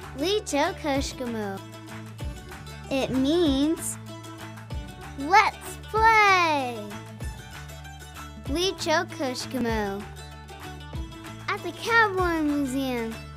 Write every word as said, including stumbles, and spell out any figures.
Liichokoshkomo. It means let's play. Liichokoshkomo. At the Cowboy Museum,